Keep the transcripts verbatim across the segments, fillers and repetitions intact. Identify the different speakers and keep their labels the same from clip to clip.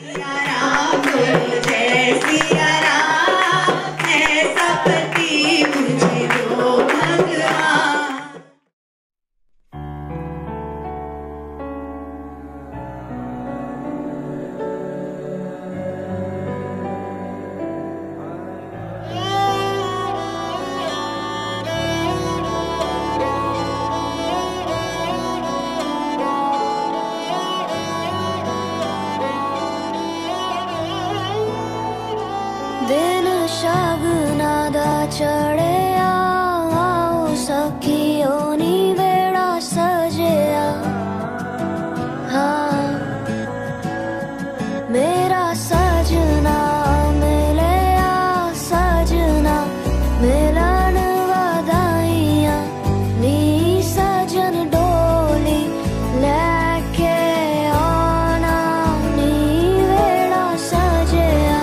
Speaker 1: दिन शगना दा चढ़िया आओ सखियो नी वेड़ा सजिया। हाँ मेरा सजना मिलिया सजना मिलन वधाइया नी सजन डोली लेके आना नी वेड़ा सजिया।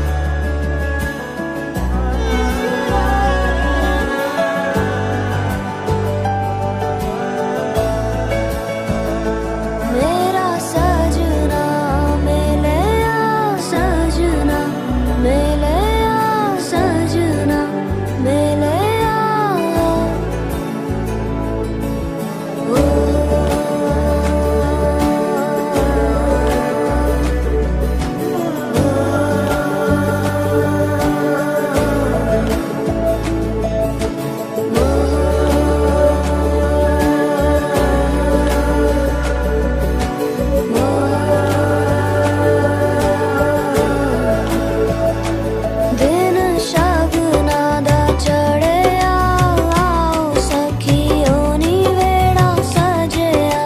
Speaker 1: मेरा सजना मिलिया सजना मिलिया सजना मिलिया। ओ दिन शगना दा चढ़िया आओ सखियो नी वेड़ा सजिया।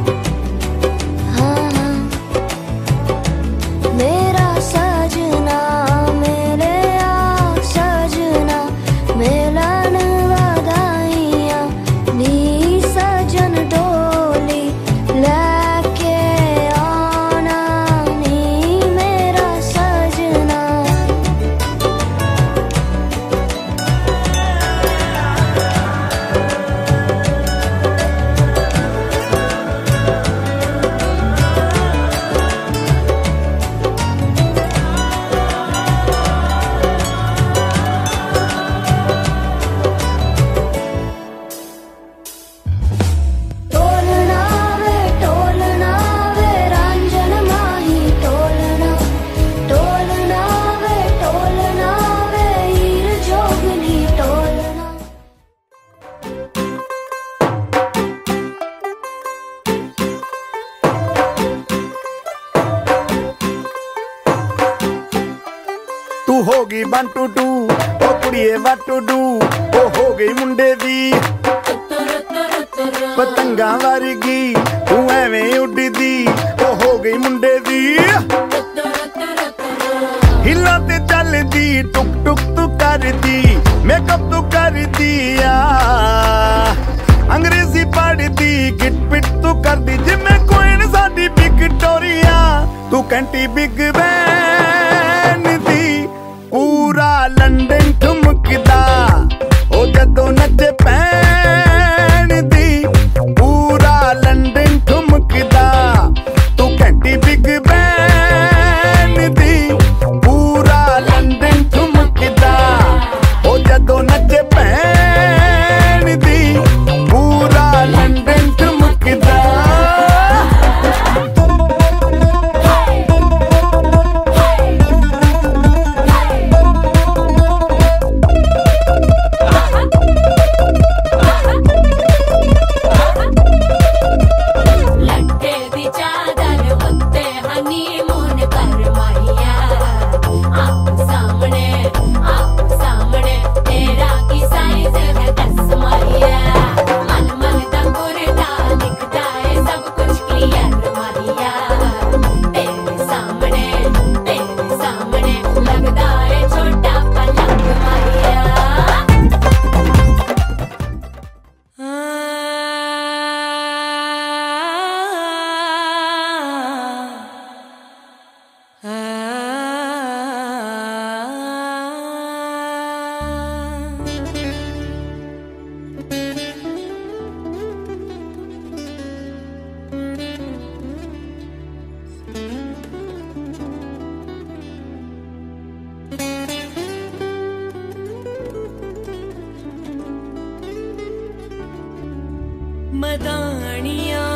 Speaker 1: हाँ मेरा सजना मिलिया सजना मिलन वधाइया नी सजन डोली लेके आना नी मेरा सजना। टोलना वे टोलना वे रंजन माही टोलना टोलना वे टोलना वे हीर जोगनी टोलना।
Speaker 2: तू होगी वन टू टू ओ कुड़िए वट टू डू ओ हो गई मुंडे दी पतंगा वर्गी तू एवें उड़दी ओ हो गई मुंडे दी। हिला ते चलदी टुक टुक तू करदी मेकअप तू करदी आ अंग्रेजी पढ़दी गिट पिट तू करदी जिमें कोइन साडी विक्टोरिया। तू कैंटी बिग बैन दी पूरा लंदन ठुमकदा ओ जदों नचे पैन दी पूरा लंदन ठुमकदा। तू कैंटी बिग बैन दी पूरा लंदन ठुमकदा ओ जदों नचे पैन दी पूरा लंदन ठुमकदा।
Speaker 3: मदानिया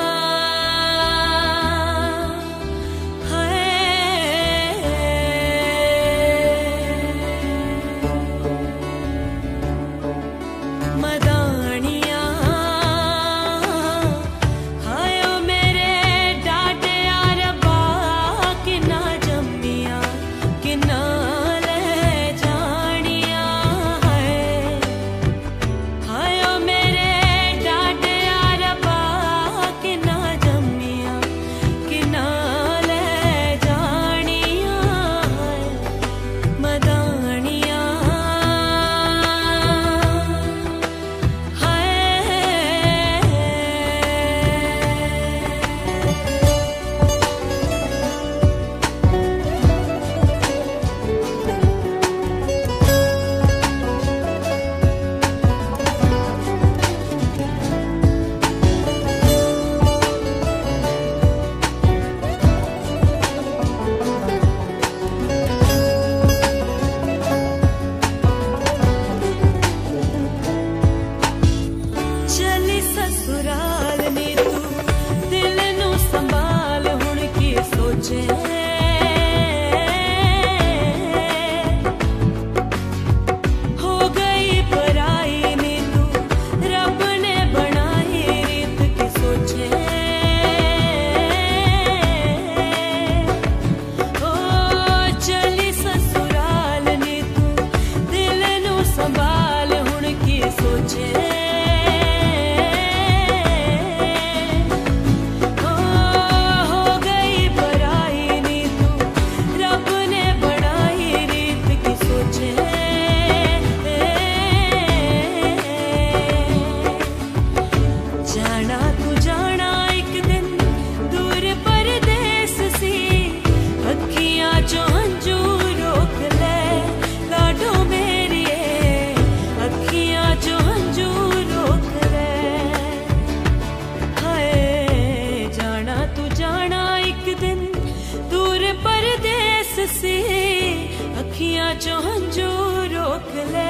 Speaker 3: अखियां चो हंजू रोक ले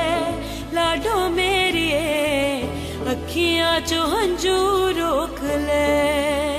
Speaker 3: लाडो मेरी अखियां चो हंजू रोक ले।